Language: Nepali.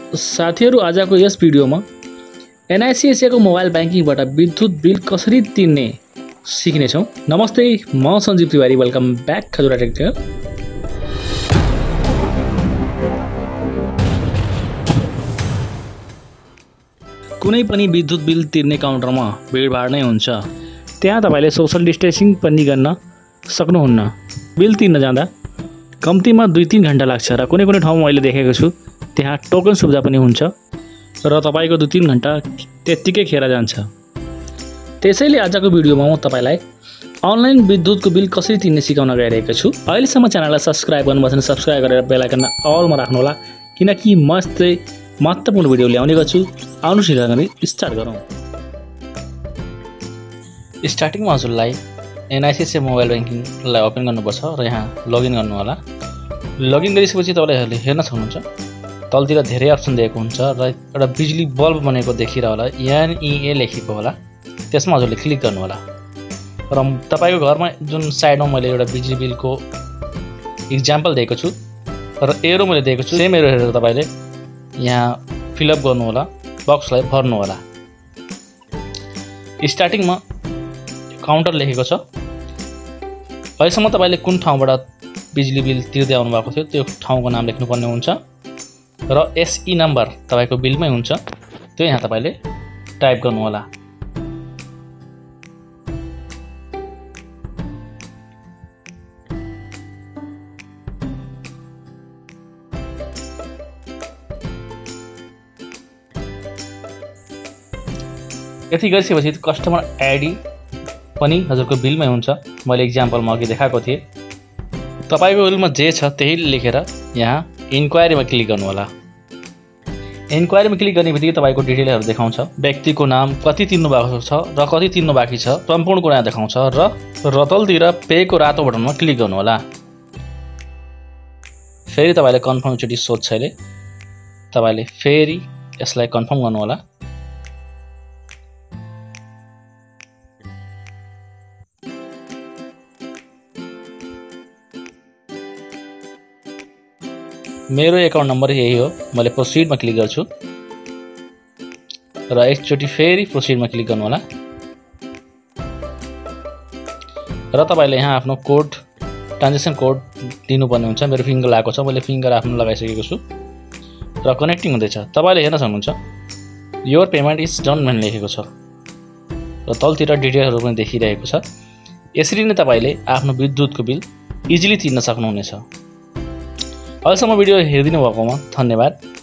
साथीहरु आजको यस भिडियोमा एनआईसीएसए को मोबाइल बैंकिङबाट विद्युत बिल कसरी तिर्ने सिक्ने छौं। नमस्ते, म Sanjeev Tiwari. Welcome back Khajura technical. कुनै पनि विद्युत बिल तिर्ने काउन्टरमा भिडभाड नै हुन्छ। त्यहाँ तपाईले सोशल डिस्टेन्सिङ पनि गर्न सक्नुहुन्न। बिल तिर्न जाँदा कम्तीमा 2-3 घण्टा लाग्छ र कुनै ठाउँमा मैले देखेको छु त्यहाँ टोकन सुविधा पनि हुन्छ र तपाईको 2-3 घण्टा त्यतिकै खेर जान्छ। त्यसैले आजको भिडियोमा म तपाईलाई अनलाइन विद्युतको बिल कसरी तिर्ने सिकाउन गइरहेको छु। अहिलेसम्म च्यानललाई सब्स्क्राइब गर्नुभएको छैन सब्स्क्राइब गरेर बेल आइकन अलमा राख्नु होला, किनकि म यस्तै महत्त्वपूर्ण भिडियो ल्याउने गर्छु। आउनुहोस् हामी स्टार्ट गरौँ। स्टार्टिङमा हजुरलाई एनआईसीएसए मोबाइल बैंकिङलाई ओपन गर्नुपर्छ र यहाँ लगइन गर्नु होला। लगइन गरिसकेपछि तपाईले हेर्न सक्नुहुन्छ तलतिर धेरै अप्सन दिएको हुन्छ र एउटा बिजुली बल्ब बनेको देखिरा होला, एनईए लेखेको होला। त्यसमा हजुरले क्लिक गर्नु होला र तपाईको घरमा जुन साइडमा मैले एउटा बिजुली बिलको एक्जाम्पल दिएको छु र एरो मैले दिएको छु, सेम एरो हेरेर तपाईले यहाँ फिलअप गर्नु होला, बक्सलाई भर्नु होला। स्टार्टिङमा काउन्टर लेखेको छ। अहिलेसम्म तपाईले कुन ठाउँबाट बिजुली बिल तिर्दै आउनु भएको थियो त्यो ठाउँको नाम लेख्नुपर्ने हुन्छ र एसई नम्बर तपाईको बिलमै हुन्छ, त्यो यहाँ तपाईले टाइप गर्नु होला। यति गरिसकेपछि कस्टमर आईडी पनि हजुरको बिलमै हुन्छ। मैले एक्जाम्पलमा अघि देखाएको थिएँ। तपाईको बिलमा जे छ त्यही लेखेर यहाँ इन्क्वायरीमा क्लिक गर्नु होला। इन्क्वायरीमा क्लिक गर्ने बित्तिकै तपाईको डिटेलहरु देखाउँछ। व्यक्तिको नाम, कति तिर्नु भएको छ र कति तिर्नु बाँकी छ, सम्पूर्ण कुरा देखाउँछ र तलतिर पे को रातो बटनमा क्लिक गर्नु होला। फेरि तपाईले कन्फर्म एकचोटी सोध्छ अहिले, तपाईले फेरि यसलाई कन्फर्म गर्नु होला। मेरो एकाउन्ट नम्बर यही हो। मैले प्रोसिडमा क्लिक गर्छु र एकचोटी फेरि प्रोसिडमा क्लिक गर्नु होला र तपाईले यहाँ आफ्नो कोड, ट्रान्ज्याक्सन कोड दिनुपर्ने हुन्छ। मेरो फिंगर लागेको छ, मैले फिंगर आफ्नो लगाइसकेको छु र कनेक्टिङ हुँदैछ। तपाईले हेर्न सक्नुहुन्छ योर पेमेन्ट इज डन भन्ने लेखेको छ र तलतिर डिटेलहरु पनि देखिरहेको छ। यसरी नै तपाईले आफ्नो विद्युतको बिल इजिली तिर्न सक्नुहुनेछ। अहिलेसम्म भिडियो हेरिदिनु भएकोमा धन्यवाद।